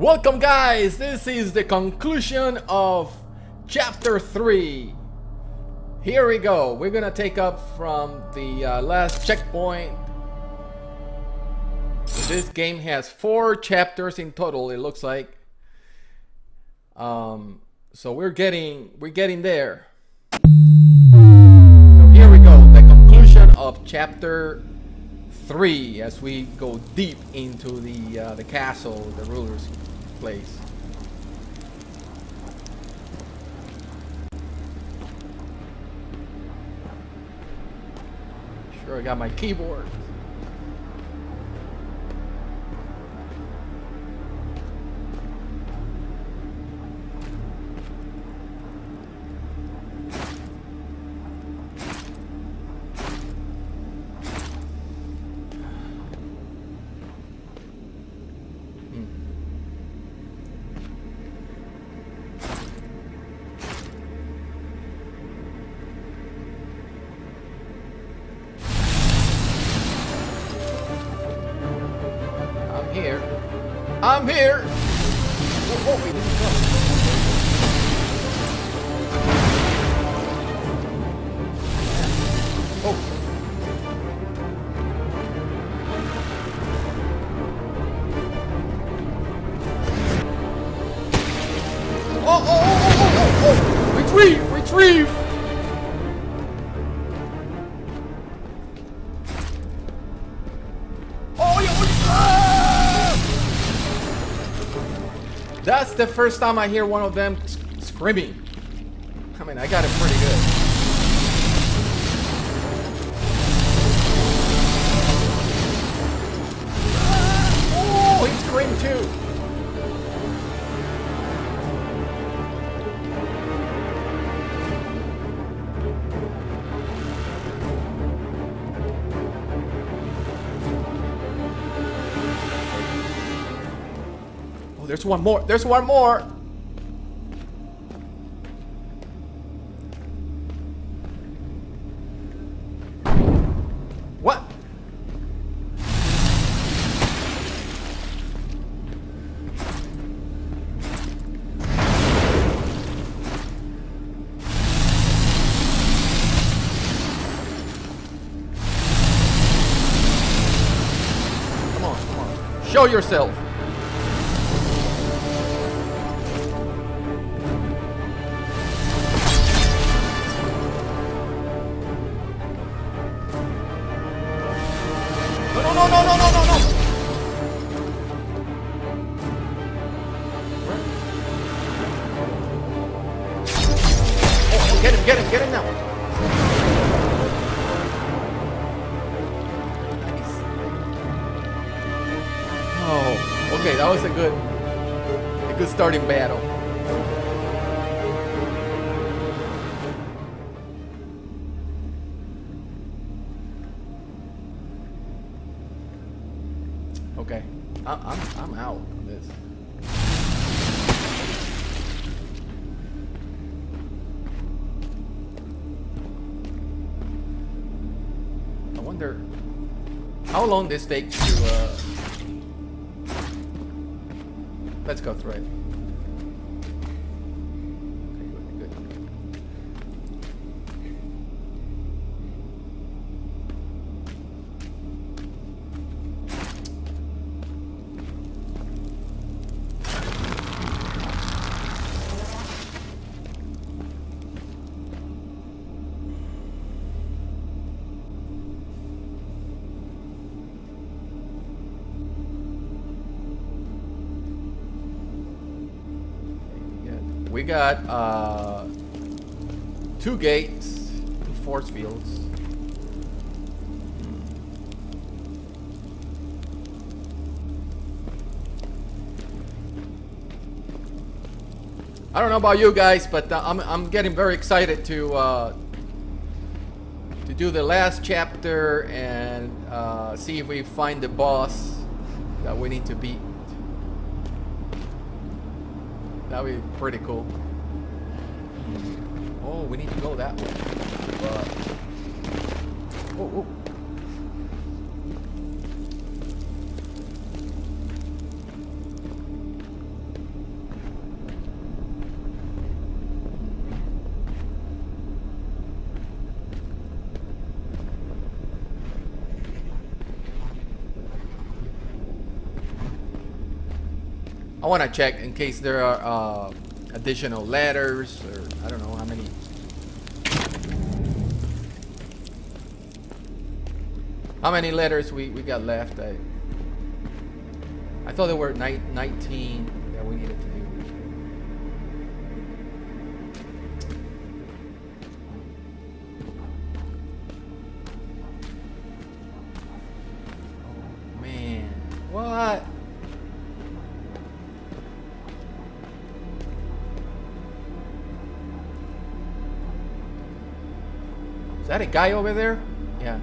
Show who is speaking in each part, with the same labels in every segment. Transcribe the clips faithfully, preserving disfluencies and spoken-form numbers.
Speaker 1: Welcome guys, this is the conclusion of chapter three. Here we go, we're gonna take up from the uh, last checkpoint. This game has four chapters in total, it looks like. Um, so we're getting, we're getting there. So here we go, the conclusion of chapter three as we go deep into the uh, the castle, the ruler's place. Sure, I got my keyboard. I'm here. Whoa, whoa, we didn't go. Oh. Oh, oh, oh, oh, oh, oh. Retrieve, retrieve. That's the first time I hear one of them screaming. I mean, I got it pretty good. Oh, he screamed too. There's one more. There's one more. What? Come on, come on. Show yourself. No, no, no, no, no, no, no! Oh, get him, get him, get him now! Nice. Oh, okay, that was a good, a good starting battle. Okay, I'm, I'm, I'm out on this. I wonder how long this takes to, uh... let's go through it. Okay, good, good. We got uh, two gates, two force fields. I don't know about you guys, but uh, I'm I'm getting very excited to uh, to do the last chapter and uh, see if we find the boss that we need to beat. That'd be pretty cool. Oh, we need to go that way. But... oh, oh. I want to check in case there are uh, additional letters, or I don't know how many. How many letters we, we got left? I I thought there were ni nineteen that we needed to do. Oh man, what? Is that a guy over there? Yeah.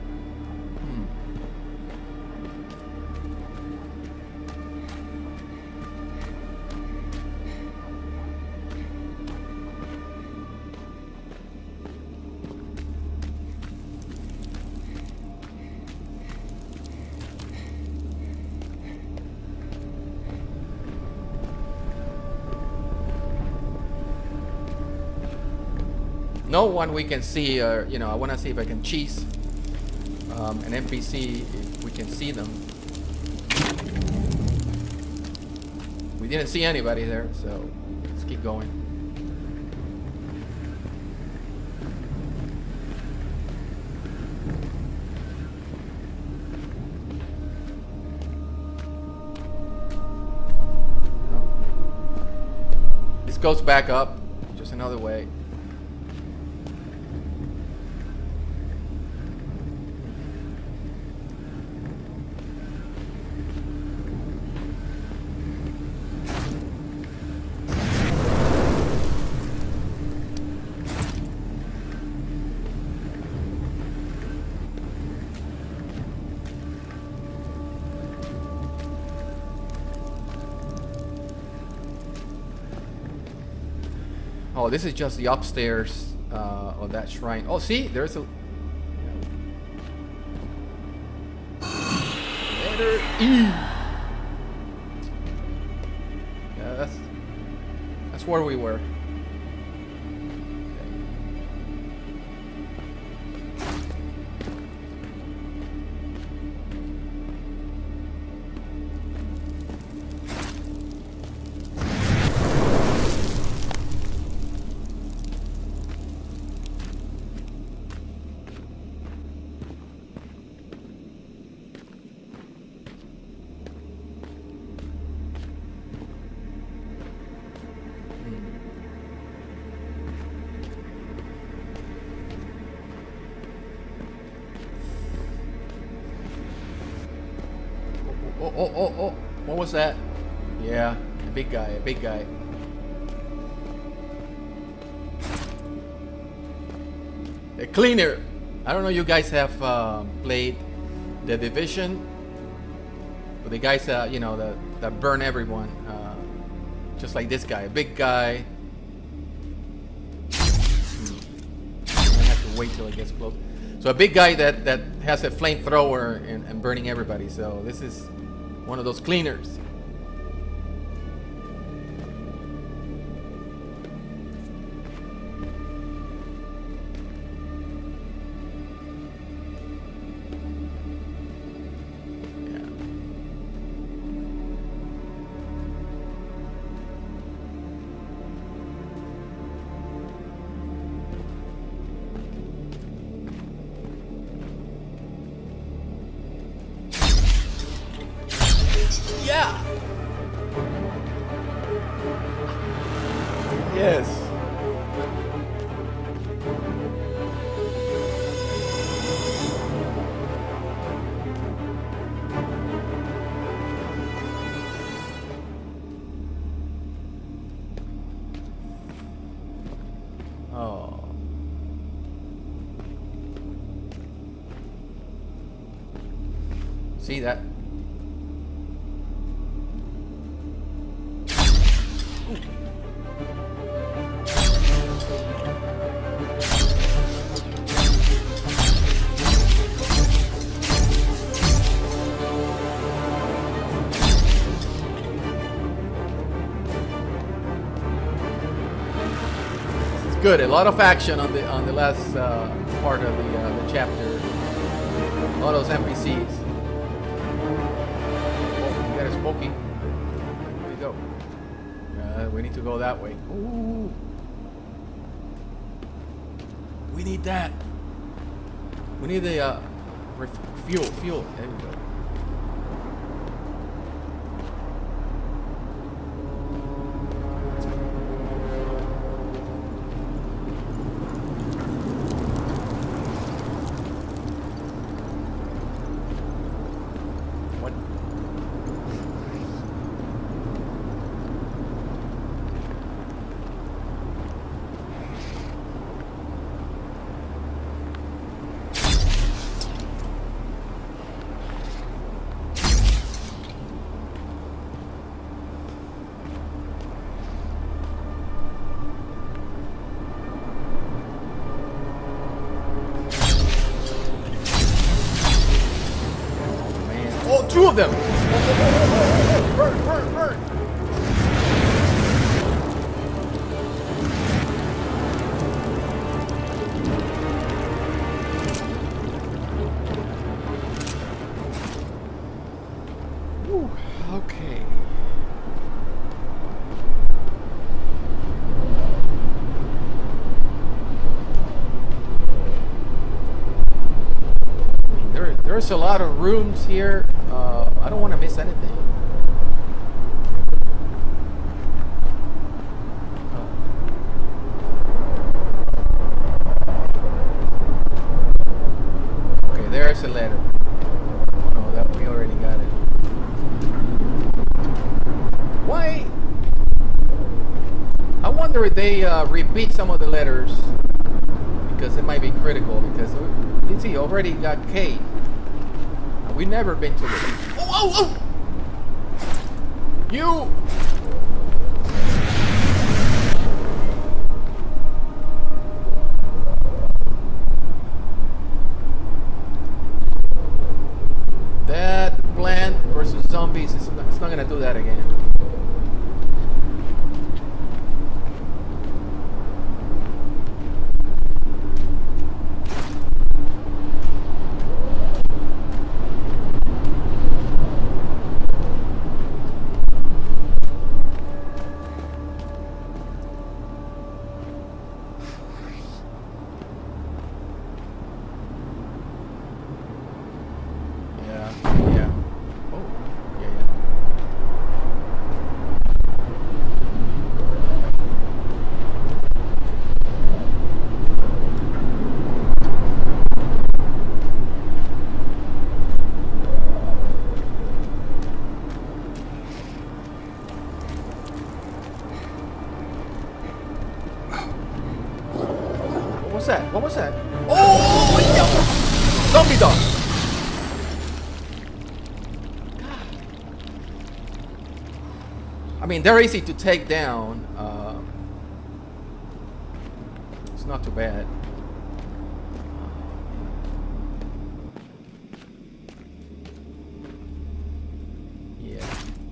Speaker 1: No one we can see, or uh, you know, I want to see if I can cheese um, an N P C if we can see them. We didn't see anybody there, so let's keep going. Oh. This goes back up, just another way. Oh, this is just the upstairs uh, of that shrine. Oh, see, there's a letter E. Yeah, that's that's where we were. Oh, oh, oh, oh, what was that? Yeah, a big guy, a big guy. A cleaner. I don't know, you guys have uh, played The Division? But the guys, uh, you know, that, that burn everyone. Uh, just like this guy, a big guy. I have to wait till it gets close. So a big guy that, that has a flamethrower and, and burning everybody. So this is one of those cleaners. Yeah. Yes. Oh. See that? Good, a lot of action on the on the last uh, part of the, uh, the chapter. A lot of those N P Cs. Oh, you got a smoky. There you go. we need to go that way. Ooh. We need that. We need the uh, fuel, fuel. There we go.
Speaker 2: Two of them! Burn, burn, burn!
Speaker 1: Whew, okay. I mean, there, there's a lot of rooms here. Uh, I don't want to miss anything. Oh. Okay, there's a letter. Oh no, that we already got it. Why? I wonder if they uh, repeat some of the letters because it might be critical. Because you see, already got Kate. We've never been to the... Oh, oh, oh! You... That plant versus zombies, it's not, it's not gonna do that again. What's that? What was that? Oh, yeah. Zombie dog. God. I mean, they're easy to take down. Uh, it's not too bad. Yeah.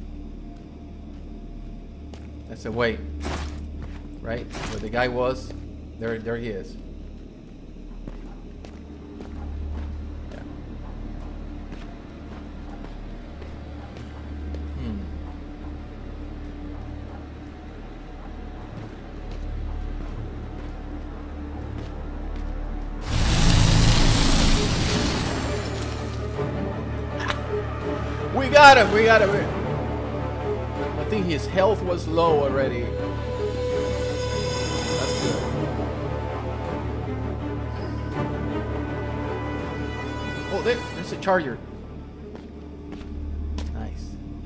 Speaker 1: That's the way, right? Where the guy was. There, there he is. We got him, we got him. I think his health was low already. That's good. Oh, there, there's a charger. Nice.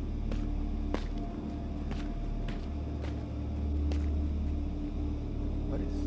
Speaker 1: What is...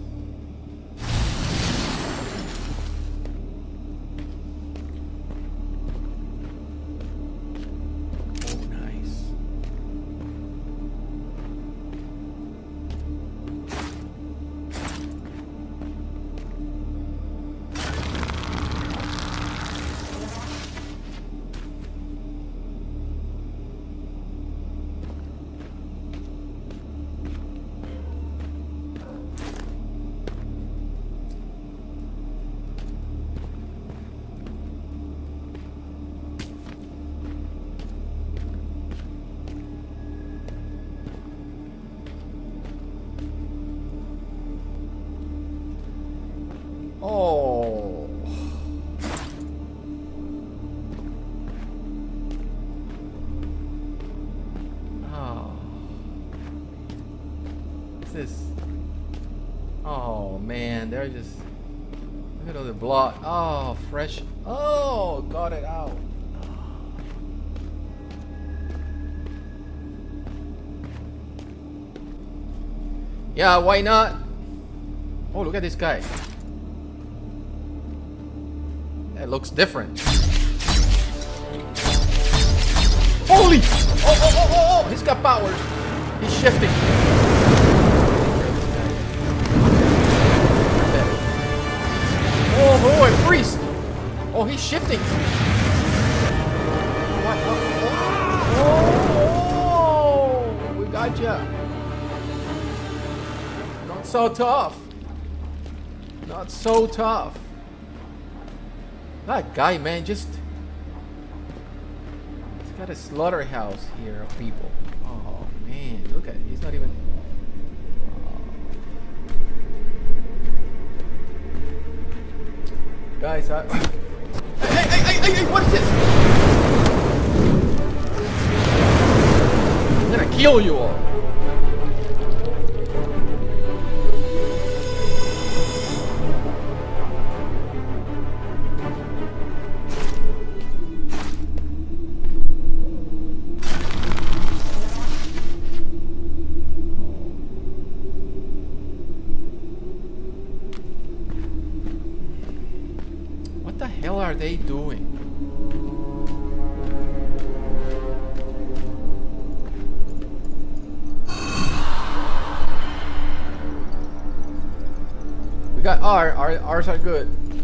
Speaker 1: Oh. Oh. What's this? Oh man, they're just look at all the blood. Oh, fresh. Oh, got it out. Yeah, why not? Oh, look at this guy. That looks different. Holy! Oh, oh, oh, oh, oh! He's got powers. He's shifting. Oh boy, priest! Oh, he's shifting. What? Oh, oh, oh, we got ya. Not so tough. Not so tough. That guy, man, just he's got a slaughterhouse here of people. Oh man, look at it. He's not even. Guys, I... hey, hey, hey, hey, hey, hey, what is this? I'm gonna kill you all. What the hell are they doing? We got R. R. R's are good.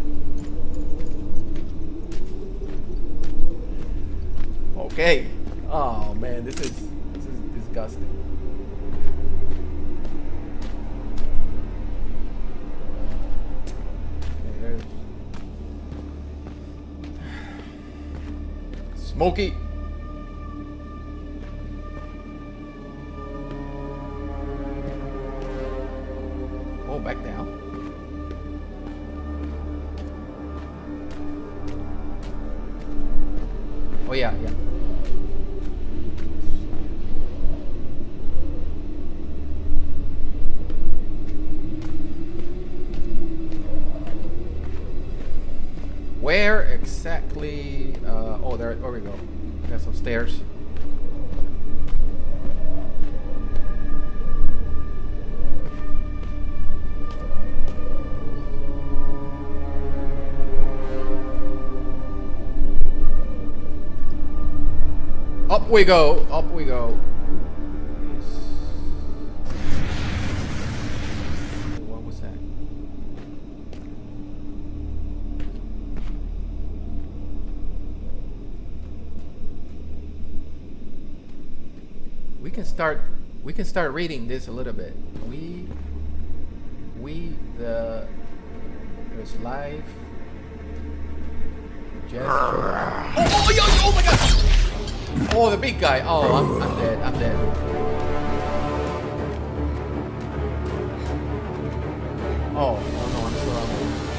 Speaker 1: Okay. Oh man, this is this is disgusting. Okay, there's Smokey. Oh, back down. Oh yeah, yeah. Where exactly? Uh, oh, there, there we go. We got some stairs. Up we go. Up we go. What was that? We can start. We can start reading this a little bit. We. We the. There's life. Gesture. Oh, oh, yo, oh my God! Oh, the big guy. Oh, I'm, I'm dead. I'm dead. Oh, oh no, I'm still on.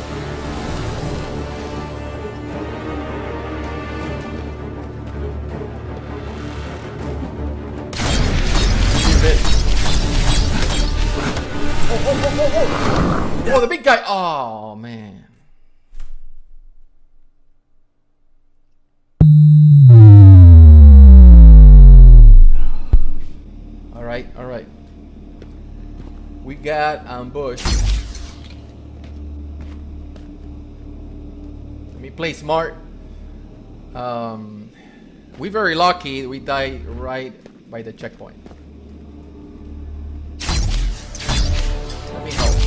Speaker 1: Oh, oh, oh, oh, oh. Oh, the big guy. Oh, man. Alright, alright. We got ambushed. Let me play smart. Um, we're very lucky we died right by the checkpoint. Let me help.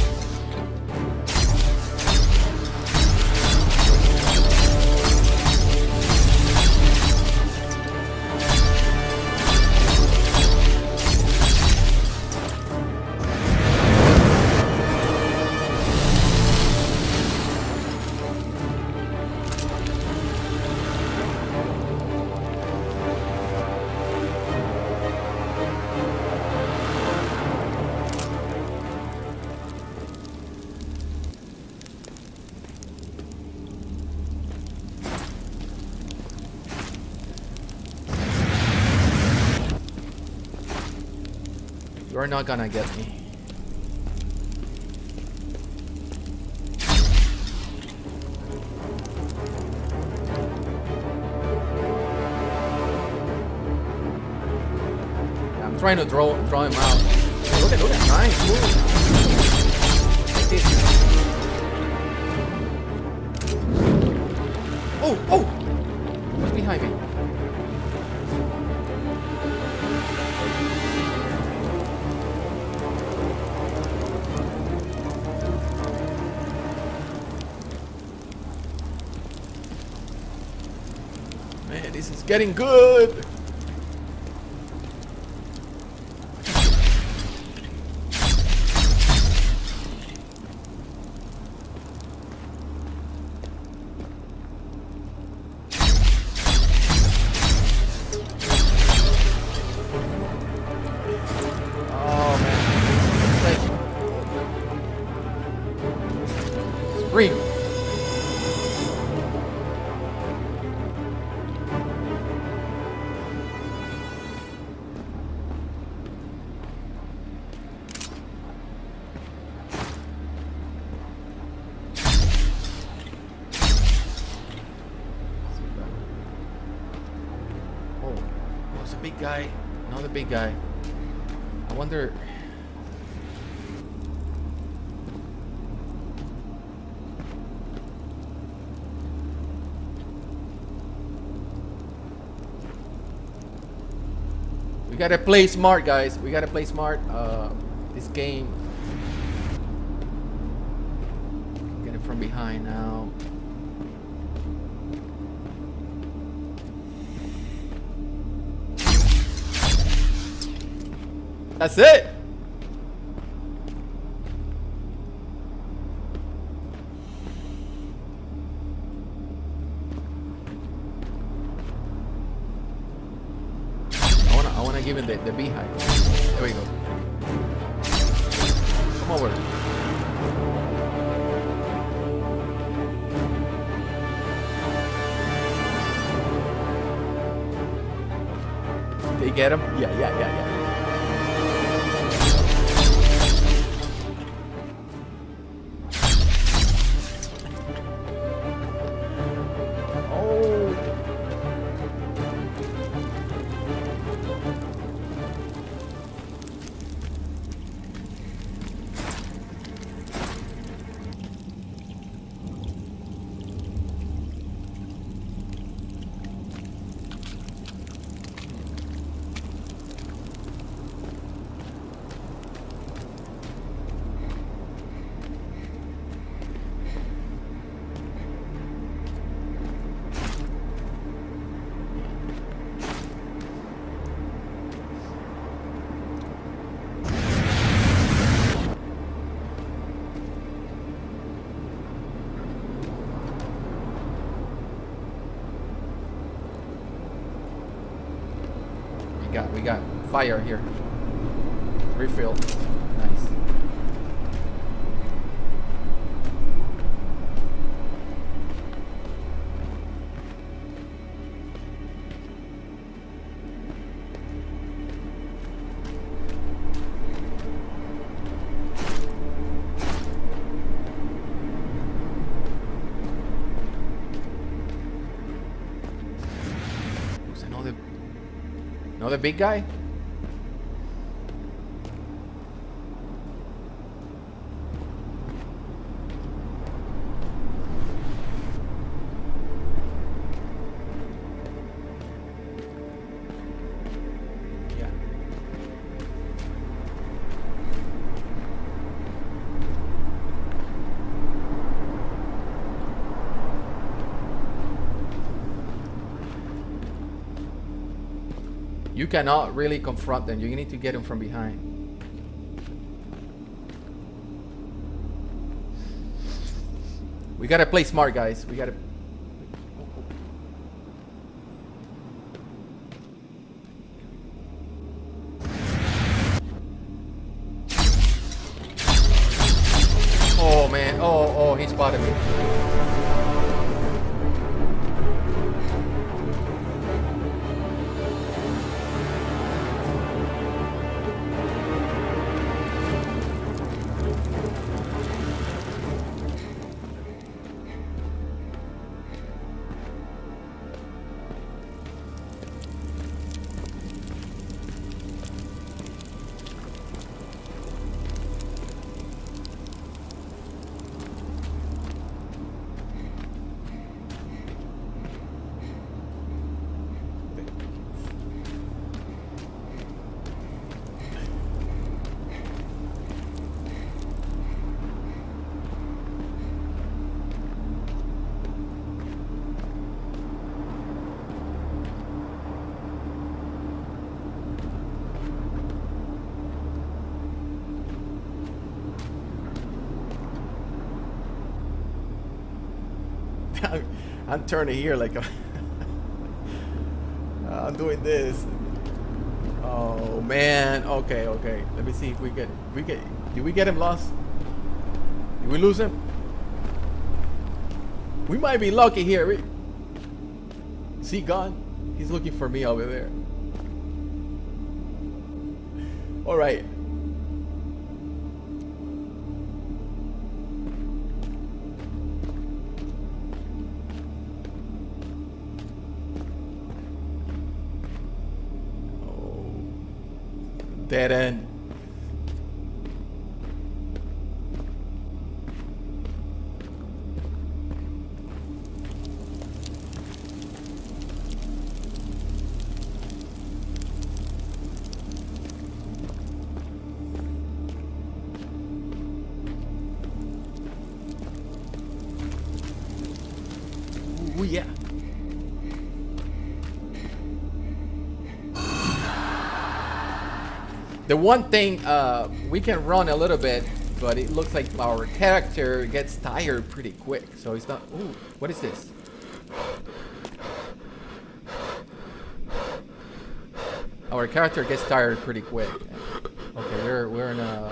Speaker 1: You're not gonna get me. Yeah, I'm trying to draw draw him out. Hey, look at look at nice move. Like this. Oh oh! What's behind me? Man, this is getting good. Oh man, scream. Big guy, another big guy. I wonder. We gotta play smart, guys. We gotta play smart. Uh, this game. Get it from behind now. That's it. I wanna, I wanna give it the, the beehive. There we go. Come over. Did you get him? Yeah, yeah, yeah, yeah. We got, we got fire here. Refill. Nice. Who's another? Another big guy? Yeah. You cannot really confront them. You need to get them from behind. We gotta play smart, guys. We gotta. Oh man. Oh, oh, he spotted me. I'm, I'm turning here like a I'm doing this. Oh man. Okay, okay. Let me see if we get we get did we get him lost? Did we lose him? We might be lucky here. Is he gone? He's looking for me over there. All right. Oh, dead end. Ooh, yeah. The one thing, uh, we can run a little bit, but it looks like our character gets tired pretty quick. So it's not. Ooh, what is this? Our character gets tired pretty quick. Okay, we're we're in a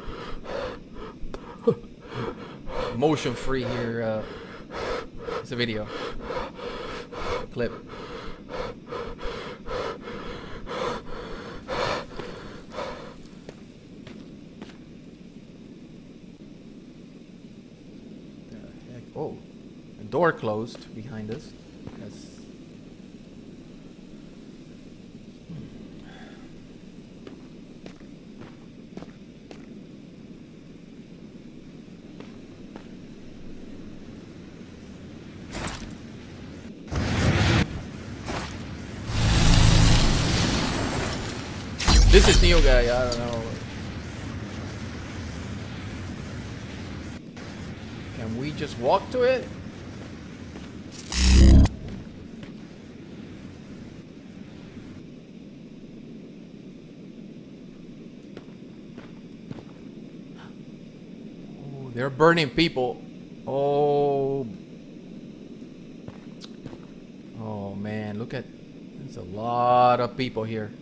Speaker 1: motion free here. Uh, it's a video clip. The heck? Oh, a door closed behind us. That's This is new guy, I don't know. Can we just walk to it? Oh, they're burning people. Oh. Oh man, look at, there's a lot of people here.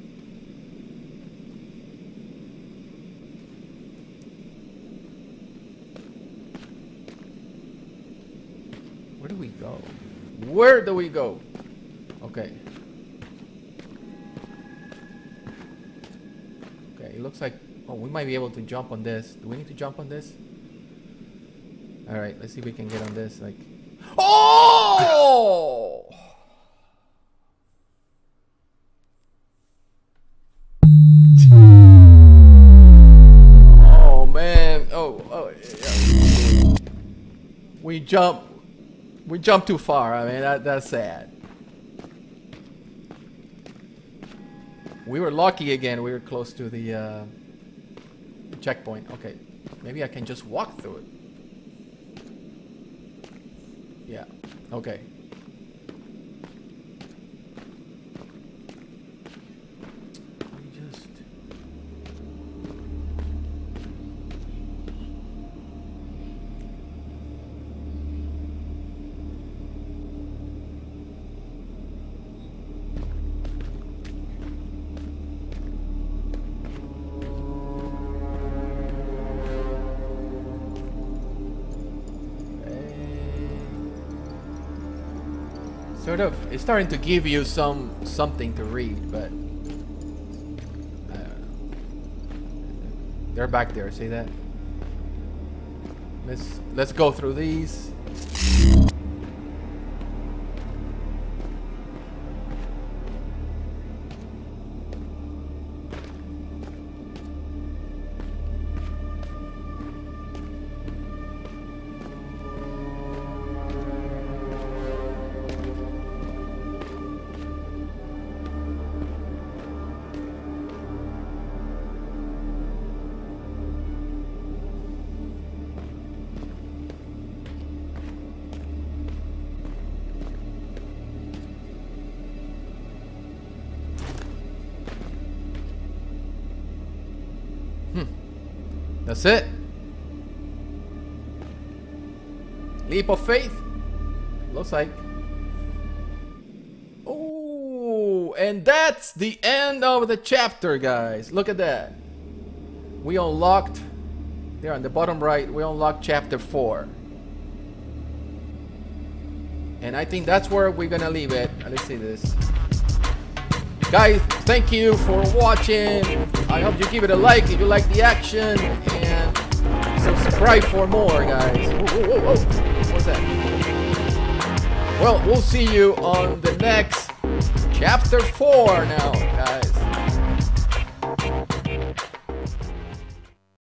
Speaker 1: Where do we go? Where do we go? Okay. Okay, it looks like, oh, we might be able to jump on this. Do we need to jump on this? Alright, let's see if we can get on this. Like, oh! Oh man. Oh, oh, yeah. We jump. We jumped too far. I mean, that, that's sad. We were lucky again. We were close to the uh, checkpoint. Okay, maybe I can just walk through it. Yeah. Okay. We just. Sort of, it's starting to give you some something to read, but I don't know. They're back there. See that? Let's let's go through these. That's it. Leap of faith. looks like. Oh, and that's the end of the chapter, guys. Look at that. We unlocked, there on the bottom right, we unlocked chapter four. And I think that's where we're gonna leave it. Let's see this. Guys, thank you for watching. I hope you give it a like if you like the action. And subscribe for more, guys. Whoa, whoa, whoa, whoa. What's that? Well, we'll see you on the next chapter four now, guys.